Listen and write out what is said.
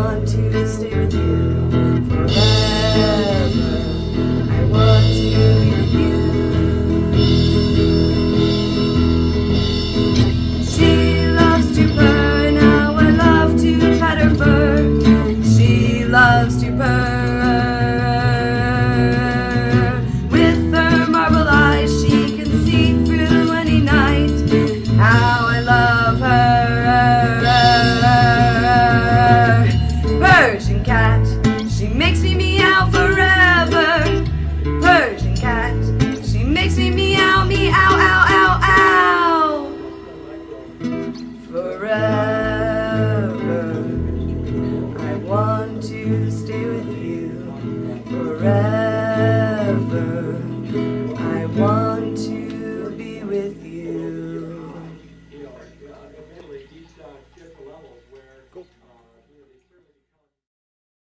want to stay with you forever. I want to be with you. She loves to purr, now I love to pat her fur. She loves to purr. With her marble eyes, she can see through any night. How I love her. Persian cat, she makes me meow forever. Persian cat, she makes me meow, meow, ow, ow, ow. Forever, I want to stay with you. Forever,